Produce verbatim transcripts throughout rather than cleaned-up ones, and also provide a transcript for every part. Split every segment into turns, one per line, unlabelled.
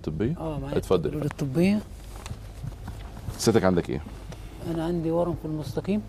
طبيه؟
اه معايا
اتفضل.
التقارير الطبيه.
سيادتك عندك ايه؟
انا عندي ورم في المستقيم،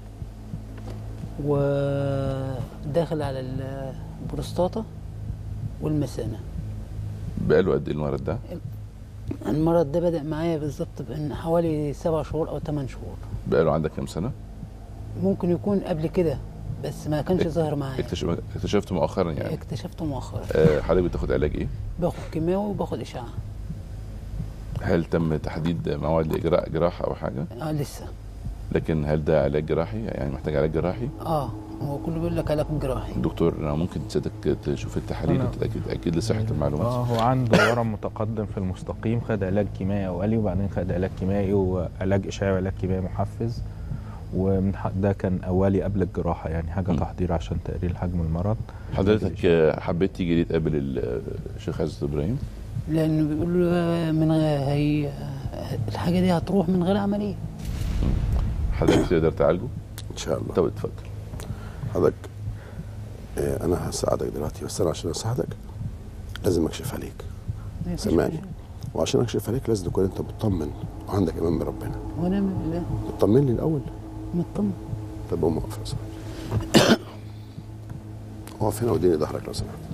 وداخل على البروستاتا والمثانه.
بقاله قد ايه المرض ده؟
المرض ده بدأ معايا بالظبط من حوالي سبع شهور او ثمان شهور.
بقاله عندك كام سنه؟
ممكن يكون قبل كده بس ما كانش ظاهر معايا.
اكتشف... اكتشفته مؤخرا يعني؟
اكتشفته مؤخرا.
أه حضرتك بتاخد علاج ايه؟
باخد كيماوي وباخد اشعه.
هل تم تحديد موعد لاجراء جراحه او حاجه؟
اه لسه.
لكن هل ده علاج جراحي؟ يعني محتاج علاج جراحي؟
اه هو كله بيقول لك علاج جراحي.
دكتور ممكن سيادتك تشوف التحاليل وتتاكد اكيد لصحه المعلومات؟
اه هو عنده ورم متقدم في المستقيم، خد علاج كيميائي اولي وبعدين خد علاج كيميائي وعلاج اشعاعي وعلاج كيميائي محفز، وده كان اولي قبل الجراحه يعني حاجه م. تحضير عشان تقليل حجم المرض.
حضرتك حبيت تيجي ليه تقابل الشيخ عزت ابراهيم؟
لانه بيقولوا من هي الحاجه دي هتروح من غير عمليه.
حضرتك تقدر تعالجه؟
ان شاء الله.
طب اتفضل.
حضرتك إيه انا هساعدك دلوقتي، بس انا عشان اساعدك لازم اكشف عليك. سامعني؟ وعشان اكشف عليك لازم تكون انت مطمن وعندك ايمان بربنا.
ونعم بالله.
مطمن لي الاول؟
مطمن.
طب قوم اقف يا صاحبي. اقف هنا واديني ظهرك لو سمحت.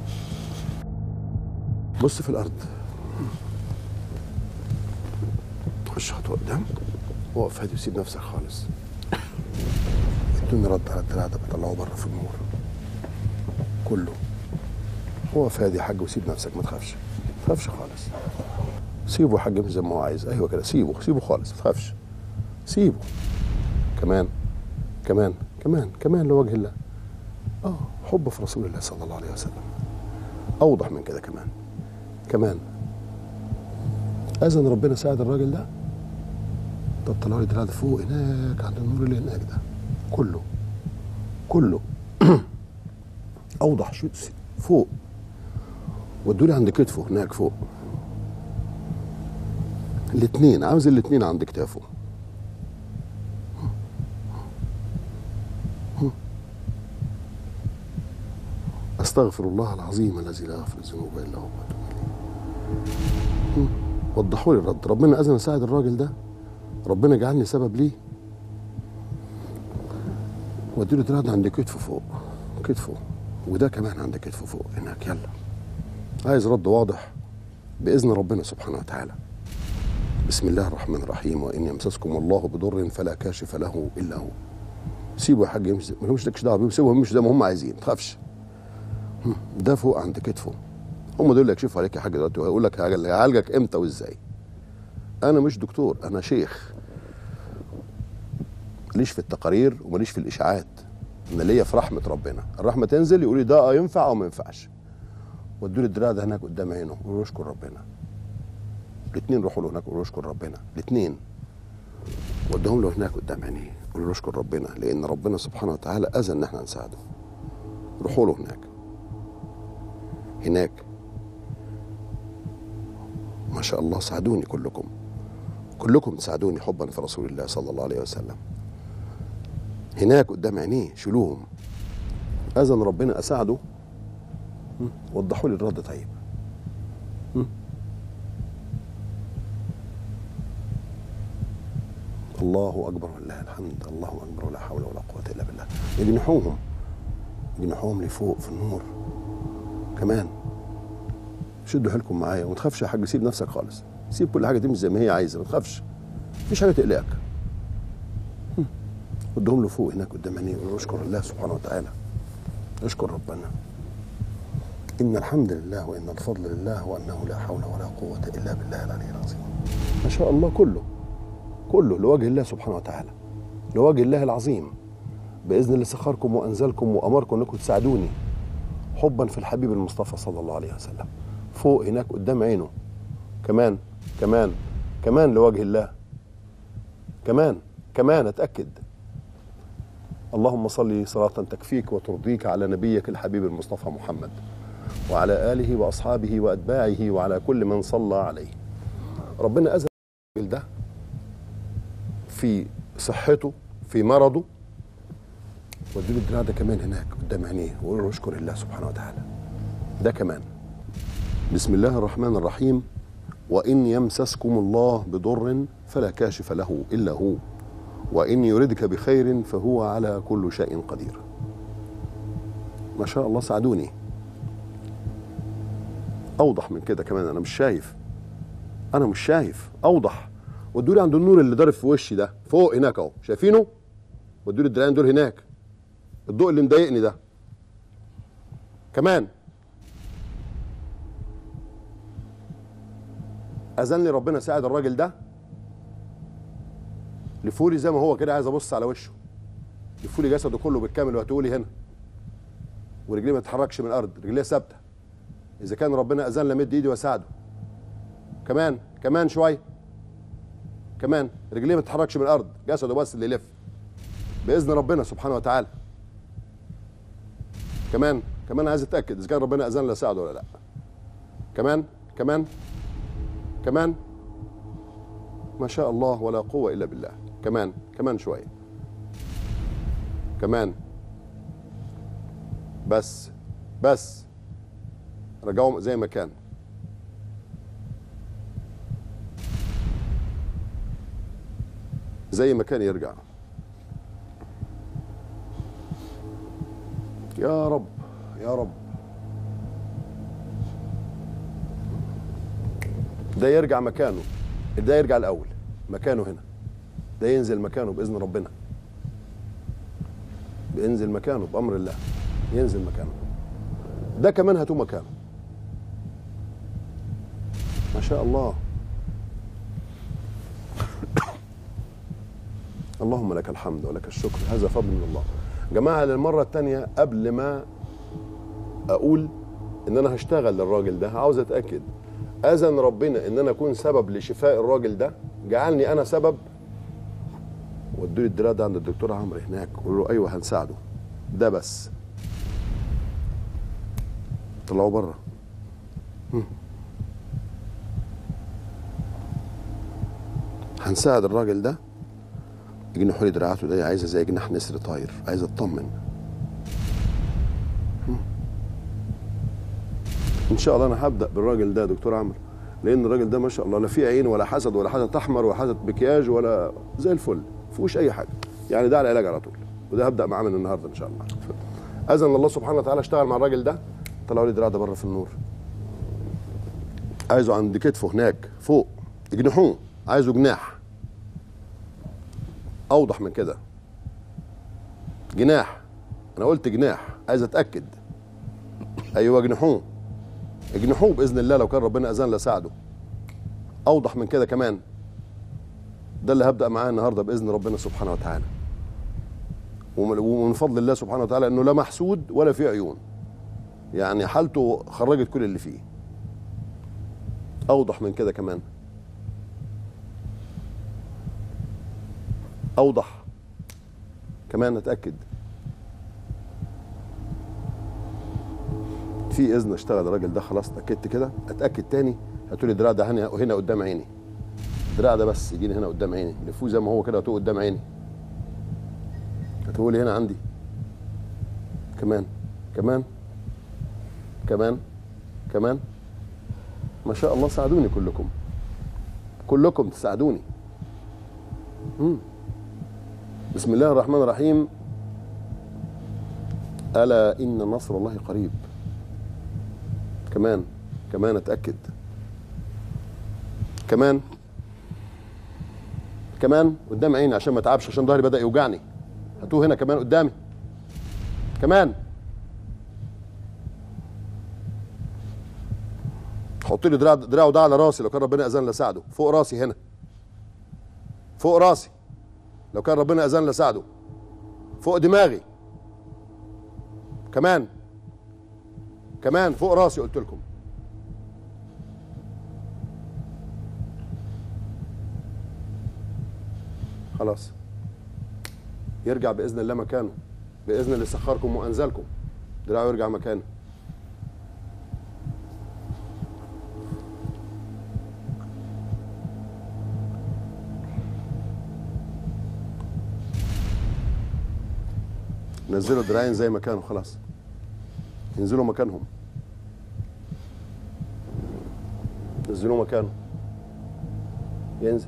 بص في الارض. خش خطوه قدام. وقف هادي وسيب نفسك خالص. بدون رد على الدراع ده بطلعه بره في النور كله. وقف هادي يا حاج وسيب نفسك، ما تخافش. ما تخافش خالص. سيبه يا حاج زي ما هو عايز. ايوه كده، سيبه سيبه خالص، ما تخافش. سيبه. كمان كمان كمان كمان لوجه الله. اه حب في رسول الله صلى الله عليه وسلم. اوضح من كده كمان. كمان اذن ربنا ساعد الراجل ده. طب طلعوا لي دراع ده فوق هناك عند النور اللي هناك ده كله كله. اوضح شو فوق. ودوا لي عند كتفه هناك فوق. الاثنين، عاوز الاثنين عند كتافه. استغفر الله العظيم الذي لا يغفر الذنوب الا هو. وضحوا لي الرد. ربنا اذن اساعد الراجل ده، ربنا جعلني سبب ليه. وديله دراع عند كتفه فوق، كتفه، وده كمان عند كتفه فوق هناك. يلا عايز رد واضح باذن ربنا سبحانه وتعالى. بسم الله الرحمن الرحيم. وان يمسسكم الله بضر فلا كاشف له الا هو. سيبوا يا حاج يمشي، ما لهمش دعوه بيهم، سيبهم يمشوا زي ما هم عايزين، ما تخافش. ده فوق عند كتفه. هم دول اللي يكشفوا عليك يا حاج دلوقتي وهيقول لك هعالجك امتى وازاي. انا مش دكتور، انا شيخ. ماليش في التقارير وماليش في الاشاعات. انا ليا في رحمه ربنا. الرحمه تنزل يقول لي ده اه ينفع او ما ينفعش. ودوا لي الدراع ده هناك قدام عينه وقولوا اشكر ربنا. الاثنين روحوا له هناك وقولوا اشكر ربنا. الاثنين ودهم له هناك قدام عينيه قولوا له اشكر ربنا، لان ربنا سبحانه وتعالى اذن ان احنا نساعده. روحوا له هناك هناك. ما شاء الله ساعدوني كلكم، كلكم تساعدوني حبا في رسول الله صلى الله عليه وسلم. هناك قدام عينيه شيلوهم. اذن ربنا اساعده. وضحوا لي الرد طيب. الله اكبر ولله الحمد. الله اكبر ولا حول ولا قوه الا بالله. يجنحوهم يجنحوهم لفوق في النور كمان. شدوا حيلكم معايا وما تخافش يا حاج. سيب نفسك خالص، سيب كل حاجه تمشي زي ما هي عايزه، ما تخافش، مفيش حاجه تقلقك. ودهم له فوق هناك قدام عينيه واشكر الله سبحانه وتعالى. اشكر ربنا. ان الحمد لله وان الفضل لله وانه لا حول ولا قوه الا بالله العلي العظيم. ما شاء الله كله كله لوجه الله سبحانه وتعالى، لوجه الله العظيم، باذن اللي سخركم وانزلكم وامركم انكم تساعدوني حبا في الحبيب المصطفى صلى الله عليه وسلم. فوق هناك قدام عينه كمان كمان كمان لوجه الله. كمان كمان اتاكد. اللهم صل صلاه تكفيك وترضيك على نبيك الحبيب المصطفى محمد وعلى اله واصحابه واتباعه وعلى كل من صلى عليه. ربنا اذن ده في صحته في مرضه. وديله الدراع ده كمان هناك قدام عينيه وقول له اشكر الله سبحانه وتعالى. ده كمان. بسم الله الرحمن الرحيم. وإن يمسسكم الله بضر فلا كاشف له إلا هو، وإن يردك بخير فهو على كل شيء قدير. ما شاء الله ساعدوني. أوضح من كده كمان، أنا مش شايف، أنا مش شايف أوضح. ودولي عند النور اللي ضارب في وشي ده فوق هناك أهو، شايفينه؟ ودولي الدراعين دول هناك، الضوء اللي مضايقني ده كمان. أذن لي ربنا ساعد الراجل ده، لفولي زي ما هو كده، عايز ابص على وشه، لفولي جسده كله بالكامل وهتقولي هنا، ورجليه ما تتحركش من الارض، رجليه ثابته. اذا كان ربنا اذن لمد ايدي واساعده. كمان كمان شويه، كمان رجليه ما تتحركش من الارض، جسده بس اللي يلف باذن ربنا سبحانه وتعالى. كمان كمان عايز اتاكد اذا كان ربنا اذن لاساعده ولا لا. كمان كمان كمان ما شاء الله ولا قوة إلا بالله. كمان كمان شوية، كمان بس بس رجعهم زي ما كان. زي ما كان يرجع. يا رب يا رب. ده يرجع مكانه، ده يرجع الأول مكانه هنا، ده ينزل مكانه بإذن ربنا، بينزل مكانه بأمر الله، ينزل مكانه. ده كمان هاتوه مكانه. ما شاء الله. اللهم لك الحمد ولك الشكر، هذا فضل من الله. جماعة للمرة الثانية قبل ما أقول إن أنا هشتغل للراجل ده، عاوز أتأكد أذن ربنا إن أنا أكون سبب لشفاء الراجل ده، جعلني أنا سبب. ودوا لي الدراع ده عند الدكتور عمرو هناك، قولوا له أيوه هنساعده، ده بس طلعوه بره. هنساعد الراجل ده. جنحوا لي دراعاته ده، عايزه زي جناح نسر طاير، عايز اطمن. ان شاء الله انا هبدا بالراجل ده دكتور عمرو، لان الراجل ده ما شاء الله لا فيه عين ولا حسد ولا حاجه احمر ولا حاجه مكياج ولا زي الفل، ما فيهوش اي حاجه، يعني ده على العلاج على طول، وده هبدا معاه من النهارده ان شاء الله. اذن الله سبحانه وتعالى اشتغل مع الراجل ده. طلعوا لي دراع ده بره في النور، عايزه عند كتفه هناك فوق، اجنحوه، عايزه جناح اوضح من كده، جناح. انا قلت جناح، عايز اتاكد. ايوه اجنحوه، اجنحوه باذن الله، لو كان ربنا اذن لساعده. اوضح من كده كمان. ده اللي هبدا معاه النهارده باذن ربنا سبحانه وتعالى، ومن فضل الله سبحانه وتعالى انه لا محسود ولا فيه عيون، يعني حالته خرجت كل اللي فيه. اوضح من كده كمان، اوضح كمان، اتاكد. في اذن اشتغل الراجل ده، خلاص اتاكدت كده. اتاكد تاني، هاتوا لي الدراع ده هنا هنا قدام عيني، الدراع ده بس يجيني هنا قدام عيني، لفوه زي ما هو كده، هاتوه قدام عيني، هاتوه لي هنا عندي. كمان كمان كمان كمان. ما شاء الله ساعدوني كلكم، كلكم تساعدوني. امم بسم الله الرحمن الرحيم. ألا إن نصر الله قريب. كمان كمان اتأكد. كمان كمان قدام عيني عشان ما اتعبش، عشان ظهري بدأ يوجعني. هاتوه هنا كمان قدامي. كمان حط لي دراع دراعه ده على راسي، لو كان ربنا أذن لساعده، فوق راسي هنا، فوق راسي، لو كان ربنا أذن لساعده، فوق دماغي. كمان كمان فوق راسي قلت لكم. خلاص يرجع بإذن الله مكانه، بإذن اللي سخركم وأنزلكم، دراعه يرجع مكانه. نزلوا الدراعين زي ما كانوا، خلاص ينزلوا مكانهم، نزلوا مكانه. ينزل.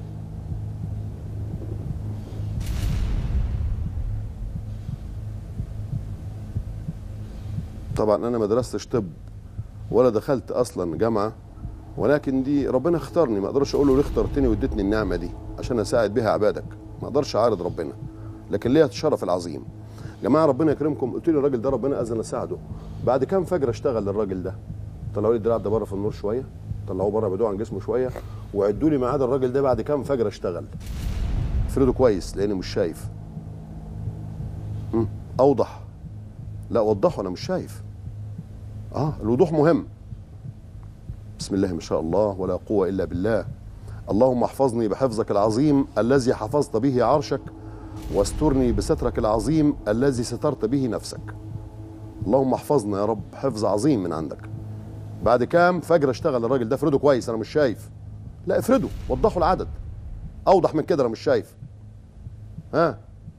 طبعا انا ما درستش طب ولا دخلت اصلا جامعه، ولكن دي ربنا اختارني، ما اقدرش اقول له ليه اخترتني واديتني النعمه دي عشان اساعد بها عبادك، ما اقدرش اعارض ربنا، لكن ليا الشرف العظيم. جماعه ربنا يكرمكم، قلت لي الراجل ده ربنا اذن اساعده، بعد كام فجر اشتغل للراجل ده؟ طلعوا لي الدراع ده بره في النور شويه، طلعوه بره بعدوه عن جسمه شويه، وعدوا لي ميعاد الراجل ده بعد كام فجر اشتغل. افرده كويس لاني مش شايف. امم اوضح. لا وضحه، انا مش شايف. اه الوضوح مهم. بسم الله ما شاء الله ولا قوه الا بالله. اللهم احفظني بحفظك العظيم الذي حفظت به عرشك، واسترني بسترك العظيم الذي سترت به نفسك. اللهم احفظنا يا رب حفظ عظيم من عندك. بعد كام فجر اشتغل الراجل ده؟ افرده كويس، انا مش شايف. لا افرده، وضحوا العدد اوضح من كده، انا مش شايف. ها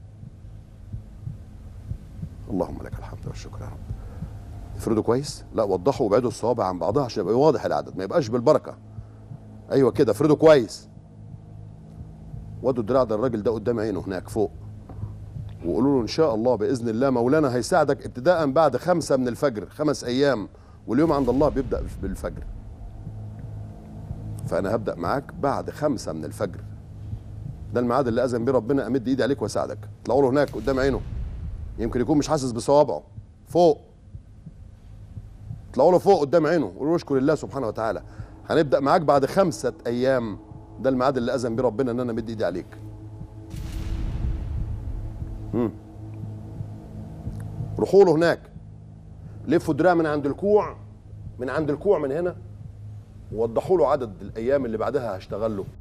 اللهم لك الحمد والشكر يا رب. افرده كويس، لا وضحوا وابعدوا الصوابع عن بعضها عشان يبقى واضح العدد، ما يبقاش بالبركه. ايوه كده، افرده كويس. ودوا الدراع ده الراجل ده قدام عينه هناك فوق، وقولوا له ان شاء الله باذن الله مولانا هيساعدك ابتداء بعد خمسه من الفجر، خمس ايام، واليوم عند الله بيبدا بالفجر. فانا هبدا معاك بعد خمسه من الفجر، ده الميعاد اللي اذن بيه ربنا امد ايدي عليك واساعدك. اطلعوا له هناك قدام عينه، يمكن يكون مش حاسس بصوابعه فوق، اطلعوا له فوق قدام عينه وقولوا له اشكر الله سبحانه وتعالى. هنبدا معاك بعد خمسه ايام، ده الميعاد اللي اذن بيه ربنا ان انا امد ايدي عليك. امم روحوا له هناك، لفوا دراع من عند الكوع، من عند الكوع من هنا، ووضحوا له عدد الايام اللي بعدها هشتغل له.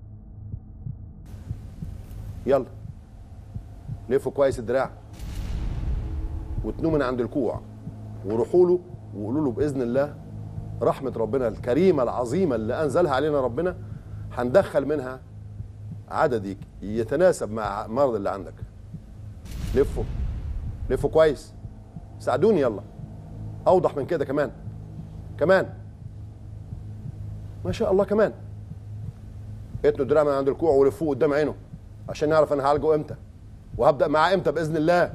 يلا لفوا كويس الدراع واتنوا من عند الكوع، وروحوا له وقولوا له باذن الله رحمه ربنا الكريمه العظيمه اللي انزلها علينا ربنا هندخل منها عدد يتناسب مع المرض اللي عندك. لفوا لفوا كويس، ساعدوني يلا، اوضح من كده كمان، كمان ما شاء الله كمان. اتنوا الدراع من عند الكوع ولفوه قدام عينه عشان نعرف انا هعالجه امتى وهبدا معاه امتى باذن الله.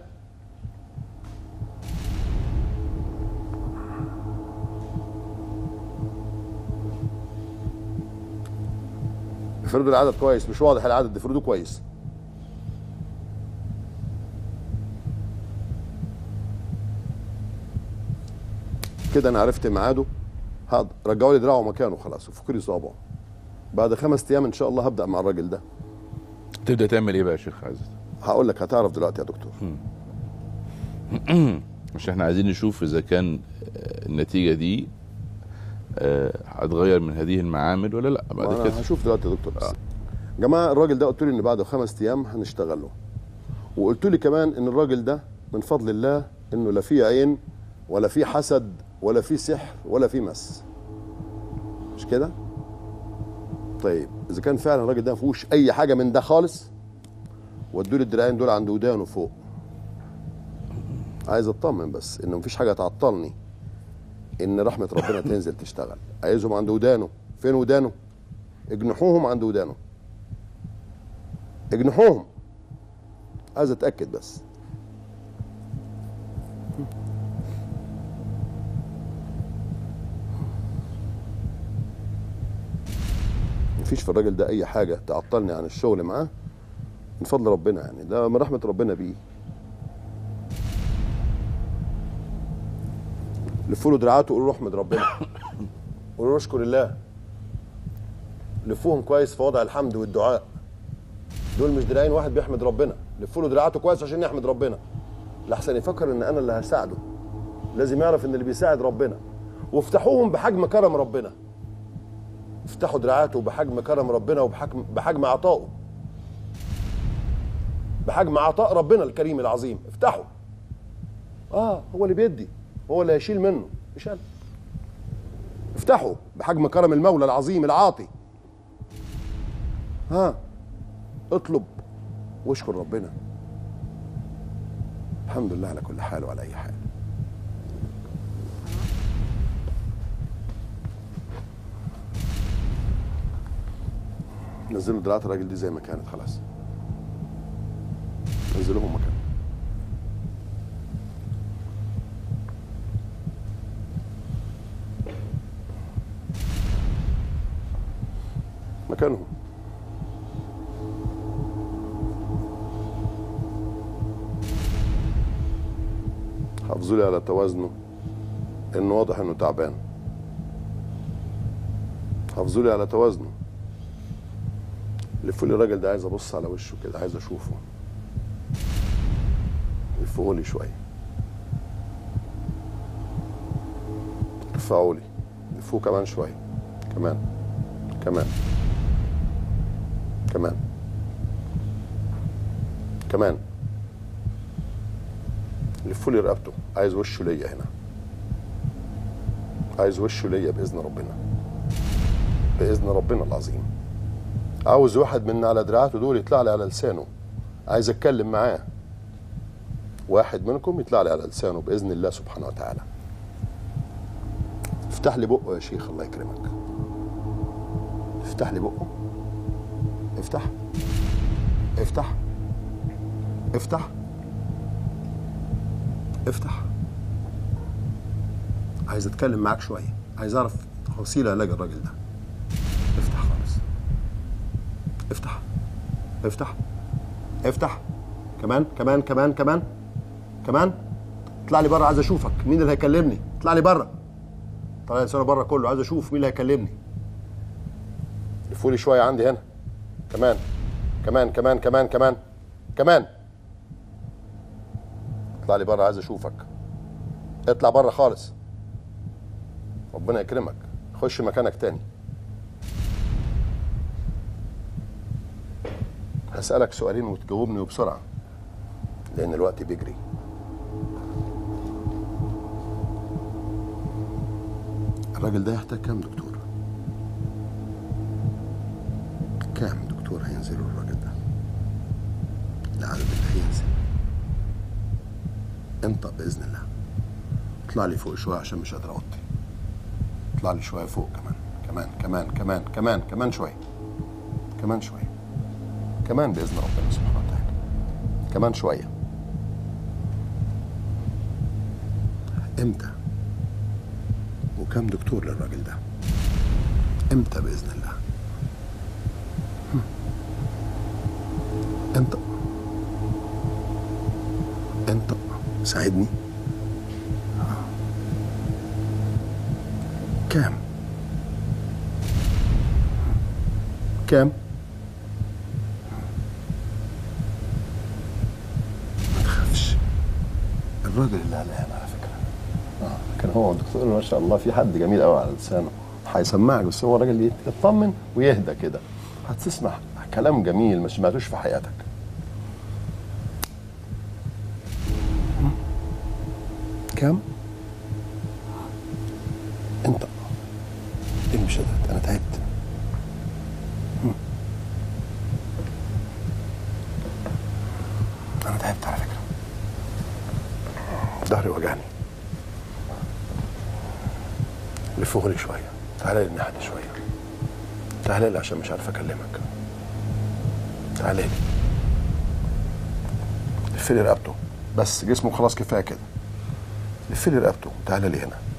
افردوا العدد كويس، مش واضح العدد، افردوه كويس. كده انا عرفت ميعاده، هقدر رجعوا لي دراعه مكانه خلاص وفكوا لي صوابعه. بعد خمس ايام ان شاء الله هبدا مع الراجل ده.
تبدا تعمل ايه بقى يا شيخ عزت؟
هقول لك، هتعرف دلوقتي يا دكتور.
مش احنا عايزين نشوف اذا كان النتيجه دي هتغير من هذه المعامل ولا لا بعد كده.
انا هشوف دلوقتي يا دكتور. بس آه. جماعه الراجل ده قلت لي ان بعد خمس ايام هنشتغل له، وقلت لي كمان ان الراجل ده من فضل الله انه لا فيه عين ولا فيه حسد ولا فيه سحر ولا فيه مس، مش كده؟ طيب اذا كان فعلا الراجل ده ما فيهوش اي حاجه من ده خالص، ودوا لي الدراعين دول عند ودانه فوق. عايز اطمن بس ان مفيش حاجه تعطلني ان رحمه ربنا تنزل تشتغل. عايزهم عند ودانه. فين ودانه؟ اجنحوهم عند ودانه، اجنحوهم. عايز اتاكد بس. مفيش في الراجل ده اي حاجه تعطلني عن الشغل معاه من فضل ربنا، يعني ده من رحمه ربنا بيه. لفوا له دراعاته وقولوا له احمد ربنا، قولوا له اشكر الله. لفوهم كويس في وضع الحمد والدعاء. دول مش دراعين واحد بيحمد ربنا، لفوا له دراعاته كويس عشان يحمد ربنا، لحسن يفكر ان انا اللي هساعده. لازم يعرف ان اللي بيساعد ربنا. وافتحوهم بحجم كرم ربنا. افتحوا دراعاته بحجم كرم ربنا وبحجم بحجم عطائه، بحجم عطاء ربنا الكريم العظيم. افتحوا. اه هو اللي بيدي، هو اللي هيشيل منه، مش انا. افتحوا بحجم كرم المولى العظيم العاطي. ها اطلب واشكر ربنا. الحمد لله على كل حال وعلى اي حال. نزلوا دراعات الراجل دي زي ما كانت خلاص، نزلوهم مكان. مكانهم. حافظوا لي على توازنه لانه واضح انه تعبان. حافظوا لي على توازنه. لفوا لي الراجل ده، عايز ابص على وشه كده، عايز اشوفه. لفوه لي شويه. ارفعوا لي. لفوه كمان شويه. كمان كمان كمان كمان. لفوا لي رقبته، عايز وشه ليا هنا. عايز وشه ليا باذن ربنا. باذن ربنا العظيم. عاوز واحد من على دراعاته دول يطلع لي على لسانه، عايز اتكلم معاه. واحد منكم يطلع لي على لسانه باذن الله سبحانه وتعالى. افتح لي بقه يا شيخ الله يكرمك. افتح لي بقه. افتح افتح افتح افتح. عايز اتكلم معاك شويه، عايز اعرف تفاصيل علاج الراجل ده. افتح خالص. افتح افتح افتح. كمان كمان كمان كمان كمان. اطلع لي بره، عايز اشوفك. مين اللي هيكلمني؟ اطلع لي بره. طلع لسانه بره كله، عايز اشوف مين اللي هيكلمني. لفوا لي شويه عندي هنا. كمان كمان كمان كمان كمان كمان. اطلع لي بره، عايز اشوفك. اطلع بره خالص. ربنا يكرمك. خش مكانك تاني. هسألك سؤالين وتجاوبني وبسرعة لأن الوقت بيجري. الراجل ده يحتاج كام دكتور؟ كام دكتور هينزلوا الراجل ده؟ العدد اللي هينزل. انطق بإذن الله. اطلع لي فوق شوية عشان مش قادر أوطي. اطلع لي شوية فوق كمان كمان كمان كمان كمان كمان شوية. كمان شوية. كمان بإذن ربنا سبحانه وتعالى. كمان شوية. امتى؟ وكم دكتور للراجل ده؟ امتى بإذن الله؟ انطق. انطق. ساعدني. كام؟ كام؟ ما تخافش. الراجل اللي قلقان على فكرة. اه كان هو الدكتور ما شاء الله في حد جميل قوي على لسانه. هيسمعك بس هو الراجل يطمن ويهدى كده. هتسمع كلام جميل ما سمعتوش في حياتك. كام؟ انت ايه مش قادر؟ انا تعبت. انا تعبت على فكرة. ظهري وجعني. لفوه لي شوية. تعالى لي الناحية دي شوية. تعالى لي عشان مش عارف اكلمك. تعالى لي. لف لي رقبته. بس جسمه خلاص كفاية كده. لف لي رقبته. تعالى لي هنا.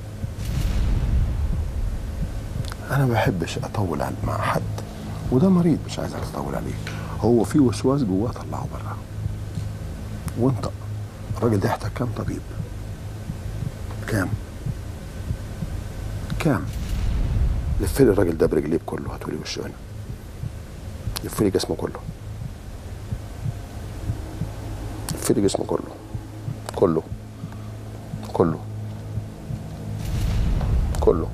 انا ما بحبش اطول مع حد وده مريض مش عايزك تطول عليه. هو في وسواس جواه طلعه بره. وانت الراجل ده يحتاج كام طبيب؟ كام؟ كام؟ لف لي الراجل ده برجليه كله. هاتولي وشه هنا. لف لي جسمه كله. لف لي جسمه كله. كله كله كله.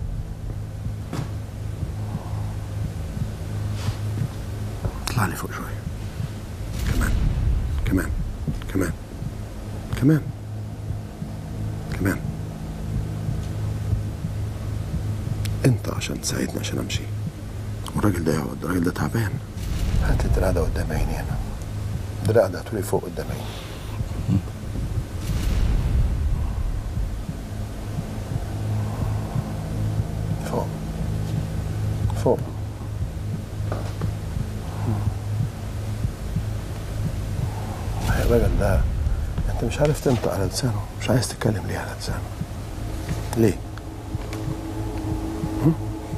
اطلع لي فوق شويه. كمان كمان كمان كمان كمان. انت عشان تساعدني عشان امشي والراجل ده يقعد. الراجل ده تعبان. هات الدراع ده قدام عيني هنا. الدراع ده هاتولي فوق قدام عيني. فوق فوق الراجل ده انت مش عارف تنطق على لسانه، مش عايز تتكلم ليه على لسانه؟ ليه؟ هم؟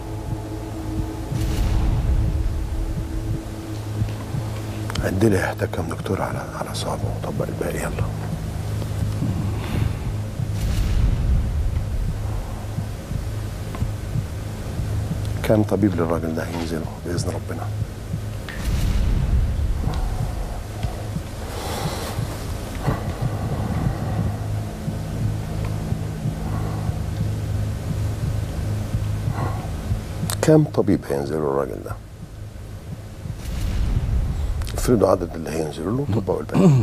عد لي يحتاج كام دكتور على على صعبه وطبق الباقي يلا. كام طبيب للراجل ده هينزلوا باذن ربنا؟ كام طبيب هينزلوا الراجل ده؟ افرضوا عدد اللي هينزلوا له طبقوا الباقي.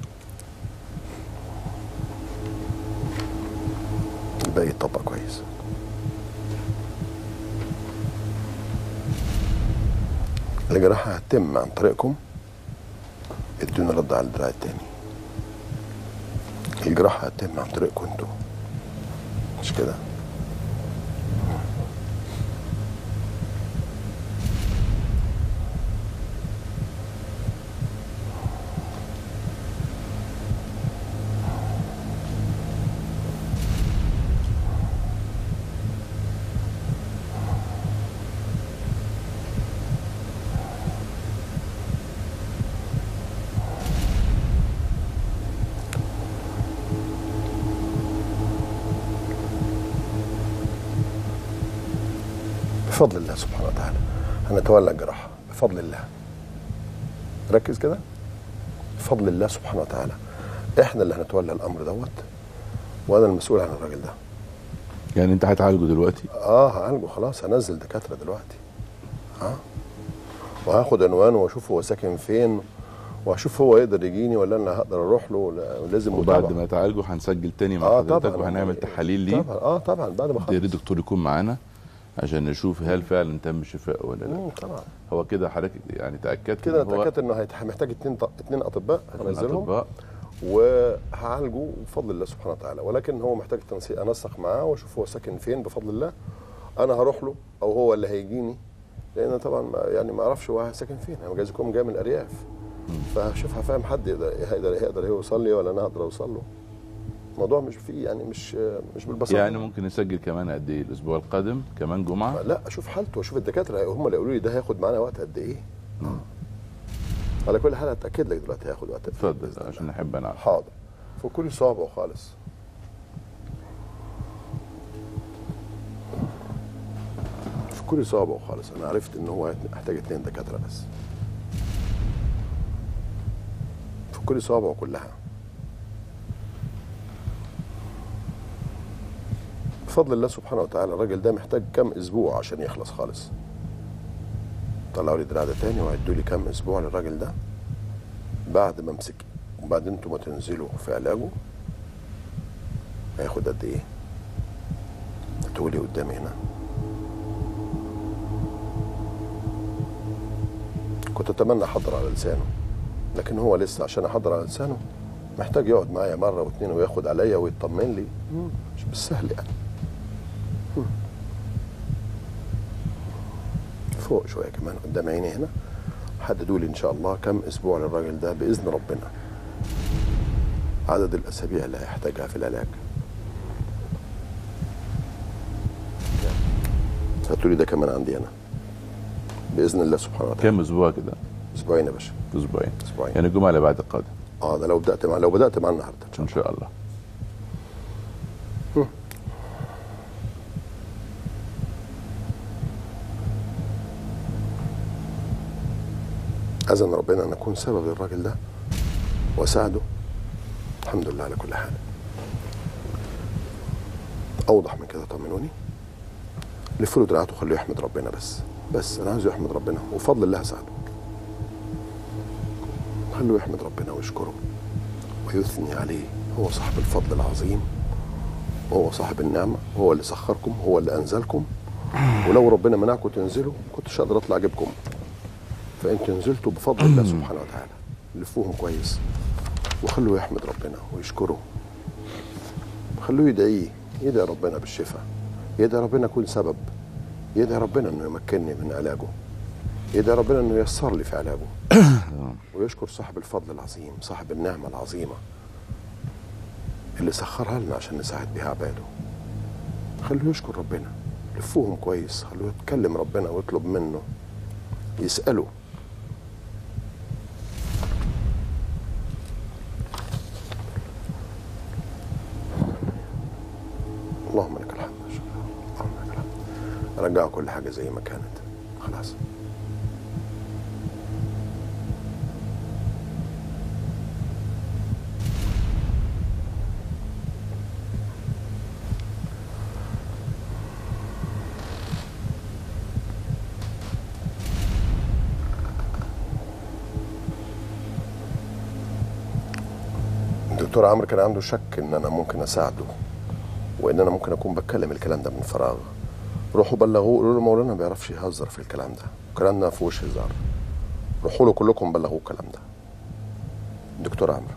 الباقي يطبق كويس. الجراحة هتتم عن طريقكم، ادونا رد على الدراع التاني. الجراحة هتتم عن طريقكم انتوا، مش كده؟ بفضل الله سبحانه وتعالى هنتولى الجراحة بفضل الله. ركز كده، بفضل الله سبحانه وتعالى احنا اللي هنتولى الامر دوت، وانا المسؤول عن الراجل ده.
يعني انت هتعالجه دلوقتي؟
اه هعالجه خلاص، هنزل دكاترة دلوقتي. اه وهاخد عنوانه واشوف هو ساكن فين، واشوف هو يقدر يجيني ولا انا هقدر اروح له، ولازم
وبعد
متابعة.
ما تعالجه هنسجل تاني مع
آه
حضرتك
طبعا،
وهنعمل تحاليل ليه.
طبعا اه طبعا بعد ما
يا ريت
خلص.
الدكتور يكون معانا عشان نشوف هل فعلا تم شفائه ولا لا.
مم، طبعا
هو كده حضرتك يعني تاكدت
كده
إن هو
اتاكدت انه هيت- محتاج اتنين ط- اتنين اطباء هنزلهم
أطباء.
وهعالجه بفضل الله سبحانه وتعالى، ولكن هو محتاج تنسيق، انسق معاه واشوف هو ساكن فين بفضل الله. انا هروح له او هو اللي هيجيني، لان طبعا ما يعني ما اعرفش هو ساكن فين، هو جايز يكون جاي من الارياف، فهشوف هفهم حد يقدر هيقدر هيقدر يوصل لي ولا انا هقدر اوصل له. الموضوع مش فيه يعني مش مش بالبساطه.
يعني ممكن نسجل كمان قد ايه الاسبوع القادم؟ كمان جمعه؟
لا اشوف حالته واشوف الدكاتره هم اللي يقولوا لي ده هياخد معانا وقت قد ايه. على كل حال هتاكد لك دلوقتي هياخد وقت قد ايه.
اتفضل عشان نحب نعرف.
حاضر. فكري صعبه خالص. فكري صعبه وخالص، انا عرفت ان هو هيحتاج اتنين دكاتره بس. فكري صعبه كلها. بفضل الله سبحانه وتعالى الراجل ده محتاج كم اسبوع عشان يخلص خالص. طلعوا لي دراع ده تاني وعدوا لي كم اسبوع للراجل ده بعد ما امسك، وبعدين انتوا ما تنزلوا في علاجه هياخد قد ايه؟ هتقولي قدامي هنا. كنت اتمنى احضر على لسانه، لكن هو لسه عشان احضر على لسانه محتاج يقعد معايا مره واثنين وياخد عليا ويطمن لي، مش بالسهل يعني. فوق شويه كمان قدام عيني هنا. حددوا لي ان شاء الله كم اسبوع للراجل ده باذن ربنا، عدد الاسابيع اللي هيحتاجها في العلاج. هاتوا لي ده كمان عندي انا باذن الله سبحانه وتعالى.
كم اسبوع كده؟
اسبوعين يا باشا.
اسبوعين.
اسبوعين
يعني الجمعه اللي بعد القادم.
اه ده لو بدات مع لو بدات مع النهارده ان شاء
ان
الله.
شاء الله.
أذن ربنا أن أكون سبب للراجل ده وأساعده. الحمد لله على كل حال. أوضح من كده طمنوني. لفوا له دراعته وخليه يحمد ربنا بس. بس أنا عايزه يحمد ربنا وفضل الله هساعده. خليه يحمد ربنا ويشكره ويثني عليه، هو صاحب الفضل العظيم، وهو صاحب النعمة، هو اللي سخركم، هو اللي أنزلكم. ولو ربنا منعكم تنزلوا كنتش أقدر أطلع أجيبكم، فانتوا نزلتوا بفضل الله سبحانه وتعالى. لفوهم كويس وخلوه يحمد ربنا ويشكره، خلوه يدعيه، يدعي ربنا بالشفاء، يدعي ربنا يكون سبب، يدعي ربنا انه يمكنني من علاجه. يدعي ربنا انه ييسر لي في علاجه ويشكر صاحب الفضل العظيم، صاحب النعمه العظيمه اللي سخرها لنا عشان نساعد بها عباده. خلوه يشكر ربنا، لفوهم كويس، خلوه يتكلم ربنا ويطلب منه، يسأله. اللهم لك الحمد والشكر، اللهم لك الحمد. رجعوا كل حاجة زي ما كانت، خلاص. الدكتور عمرو كان عنده شك ان انا ممكن اساعده وان انا ممكن اكون بتكلم الكلام ده من فراغ. روحوا بلغوه، قولوا له مولانا ما بيعرفش يهزر في الكلام ده، الكلام ده ما فيهوش هزار. روحوا له كلكم بلغوه الكلام ده. الدكتور عمرو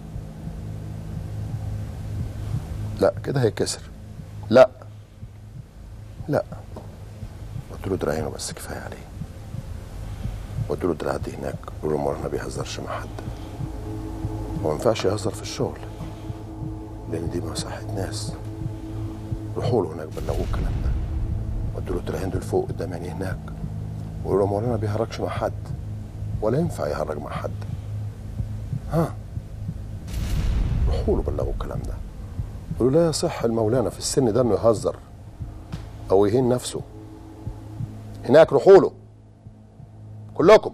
لا كده هيتكسر، لا لا قلت له دراعينه بس كفايه عليه. قلت له دراع دي هناك، قولوا له مولانا ما بيهزرش مع حد، وما ينفعش يهزر في الشغل لان دي مساحه ناس. روحوا له هناك بلغوه الكلام ده. ودوا له الدراعين دول فوق قدام عينيه هناك، وقولوا له مولانا ما بيهرجش مع حد ولا ينفع يهرج مع حد. ها روحوا له بلغوا الكلام ده. قولوا لا يصح المولانا في السن ده انه يهزر او يهين نفسه. هناك روحوا له كلكم.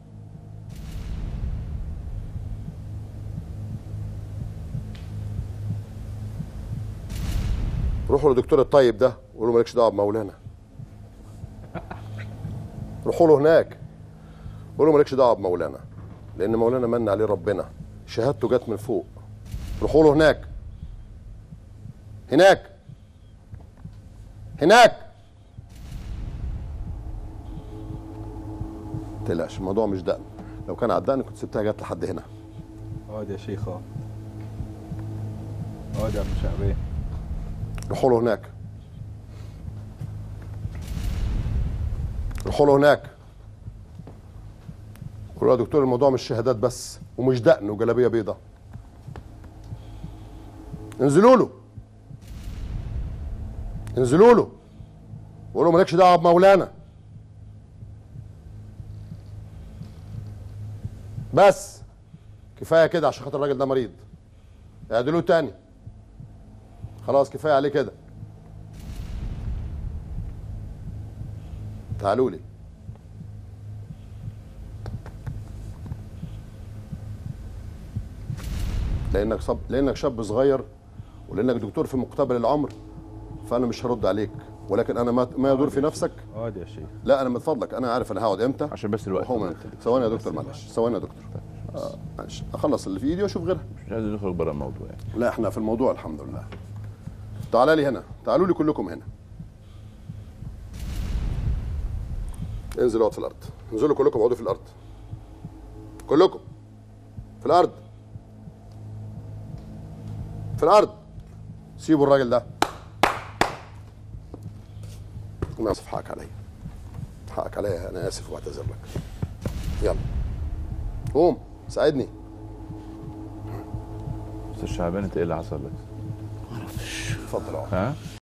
روحوا للدكتور الطيب ده وقولوا مالكش دعوه بمولانا. روحوا له هناك قولوا مالكش دعوه بمولانا لان مولانا من عليه ربنا، شهادته جت من فوق. روحوا له هناك هناك هناك. ما تقلقش الموضوع مش دقن، لو كان على الدقن كنت سبتها جت لحد هنا.
اقعد يا شيخ اقعد. اقعد يا عم شعبان.
روحوا له هناك روحوا له هناك قولوا يا دكتور الموضوع مش شهادات بس ومش دقن وجلابيه بيضه. انزلوا له انزلوا له وقولوا مالكش دعوه بمولانا بس كفايه كده عشان خاطر الراجل ده مريض. اعدلوه تاني خلاص كفايه عليه كده. تعالوا لي. لانك صب... لانك شاب صغير ولانك دكتور في مقتبل العمر فانا مش هرد عليك، ولكن انا ما, ما يدور في نفسك.
اقعد يا شيخ.
لا انا من فضلك انا عارف انا هقعد امتى
عشان بس الوقت.
ثواني يا دكتور معلش ثواني يا دكتور. آه معلش اخلص اللي في ايدي واشوف غيرها.
مش عايزين نخرج بره الموضوع يعني.
لا احنا في الموضوع الحمد لله. تعالى لي هنا، تعالوا لي كلكم هنا. انزلوا اقعد في الارض، انزلوا كلكم اقعدوا في الارض. كلكم في الارض في الارض. سيبوا الراجل ده. انا اسف حقك عليا حقك عليا انا اسف واعتذر لك. يلا قوم ساعدني.
استاذ شعبان انت ايه اللي حصل لك؟
معرفش.
اتفضل اقعد.
ها؟